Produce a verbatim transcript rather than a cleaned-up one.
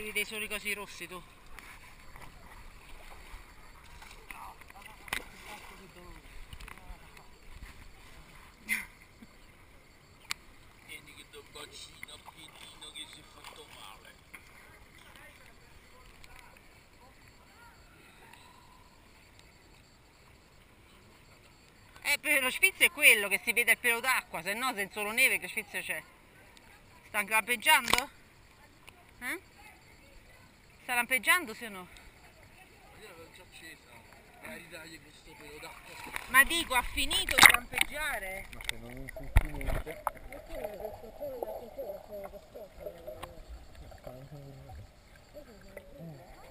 devi dei soli cosi rossi tu. Vieni che do bacino a piedino che si è fatto male. Eh, per lo sfizio è quello che si vede il pelo d'acqua, se no se solo neve che sfizio c'è? Sta lampeggiando? Eh? Sta lampeggiando sì o no? Ma io l'avevo già accesa. E ritagli questo pelo d'acqua. Ma dico, ha finito di lampeggiare? Ma se non insisti niente. Sta